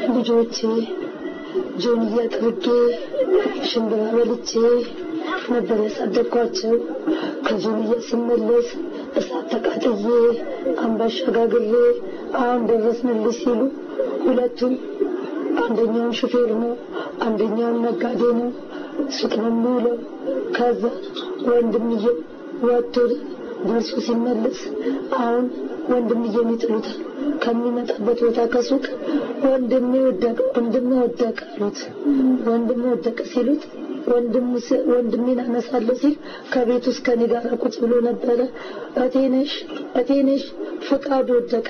ልጆቼ ጆንያ ጥርቄ ሽምብራ በልቼ ነበር ያሳደግኳቸው ከጆንያ ስመለስ እሳት ተቃጥዬ አምባሻ ጋግሬ አሁን ደረስንልሽ ሲሉ ሁለቱም አንደኛው ሹፌር ነው አንደኛው ነጋዴ ነው ሱቅ ነው የሚውለው ከዛ ወንድምዬ ወጥቶ ደርሶ ሲመለስ አሁን ወንድምዬ የሚጥሉት ከሚመጣበት ቦታ ከሱቅ ወንድሜ ወደቀ አሉት ወንድሜ ወደቀ ሲሉት ወንድሜን አነሳለሁ ሲል ከቤት ውስጥ ከኔ ጋር ቁጭ ብሎ ነበር እቴነሽ ፍቃዱ ወደቀ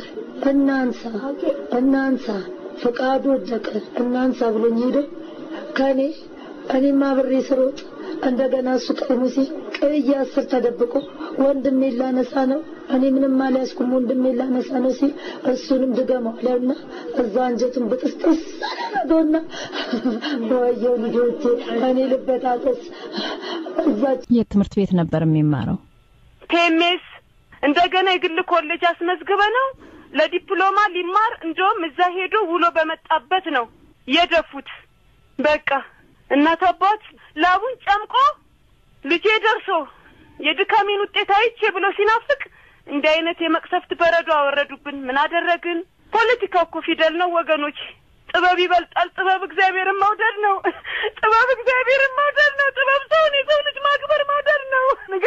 እናንሳ ፍቃዱ ወደቀ እናንሳ ብሎኝ ሄደ እኔማ ብሬ ስሮጥ እንደገና እሱ ቀድሞ ሲል ቀይ አስር ተደብቆ ወንድሜ ላነሳ ነው እኔ ምንም አልያዝኩም ወንድሜ ላነሳ ነው ሲል እሱንም ድገመው አለና እዛ አንጀቱን በጥስጥስ አደረገውና ወየው ልጆቼ እኔ ልበታተስ እዛ የትምህርት ቤት ነበር የሚማረው ቴሜስ እንደገና የግል ኮሌጅ አስመዝግበ ነው ለዲፕሎማ ሊማር እንደውም እዛ ሄዶ ውሎ በመጣበት ነው የደፉት በቃ እናት አባት ላቡን ጨምቆ ልጄ ደርሶ የድካሜን ውጤት አይቼ ብሎ ሲናፍቅ እንደ አይነት የመቅሰፍት በረዶ አወረዱብን ምን አደረግን ፖለቲካው እኮ ፊደል ነው ወገኖች ጥበብ ይበልጣል ጥበብ እግዚአብሔርን መውደድ ነው ጥበብ እግዚአብሔርን መውደድ ነው ጥበብ ሰውን የሰው ልጅ ማክበር መውደድ ነው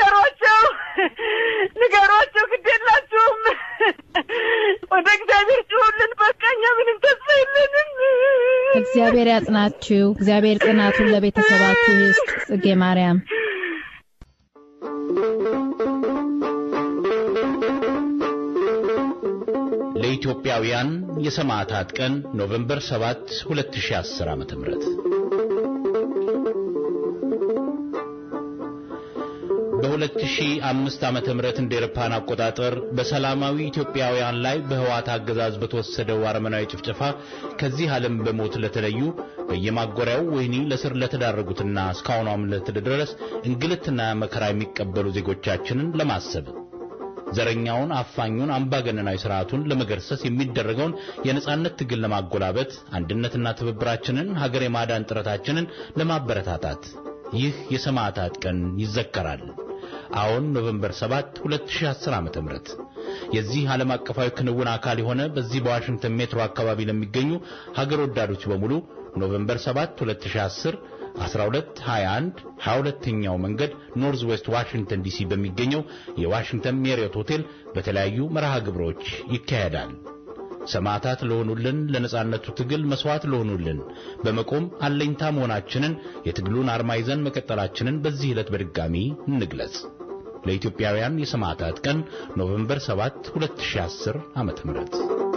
ንገሯቸው ግዴላችሁም ወደ እግዚአብሔር ጩሁልን በቃኛ ምንም ተስፋ የለንም እግዚአብሔር ያጽናችሁ እግዚአብሔር ጽናቱን ለቤተሰባችሁ ይስጥ ጽጌ ማርያም ለኢትዮጵያውያን የሰማዕታት ቀን ኖቬምበር 7 2010 ዓ.ም በ2005 ዓመተ ምህረት እንደ አውሮፓውያን አቆጣጠር በሰላማዊ ኢትዮጵያውያን ላይ በህዋት አገዛዝ በተወሰደው አረመናዊ ጭፍጨፋ ከዚህ ዓለም በሞት ለተለዩ በየማጎሪያው ወህኒ ለስር ለተዳረጉትና እስካሁንም ለተደረሰ እንግልትና መከራ የሚቀበሉ ዜጎቻችንን ለማሰብ ዘረኛውን አፋኙን አምባገነናዊ ስርዓቱን ለመገርሰስ የሚደረገውን የነጻነት ትግል ለማጎላበት አንድነትና ትብብራችንን ሀገር የማዳን ጥረታችንን ለማበረታታት ይህ የሰማዕታት ቀን ይዘከራል አሁን ኖቬምበር 7 2010 ዓ.ም የዚህ ዓለም አቀፋዊ ክንውን አካል የሆነ በዚህ በዋሽንግተን ሜትሮ አካባቢ ለሚገኙ ሀገር ወዳዶች በሙሉ ኖቬምበር 7 2010 1221 22ኛው መንገድ ኖርዝ ዌስት ዋሽንግተን ዲሲ በሚገኘው የዋሽንግተን ሜሪዮት ሆቴል በተለያዩ መርሃ ግብሮች ይካሄዳል ሰማዕታት ለሆኑልን ለነጻነቱ ትግል መስዋዕት ለሆኑልን በመቆም አለኝታ መሆናችንን የትግሉን አርማ ይዘን መቀጠላችንን በዚህ ዕለት በድጋሚ እንግለጽ ለኢትዮጵያውያን የሰማዕታት ቀን ኖቬምበር 7 2010 ዓ.ም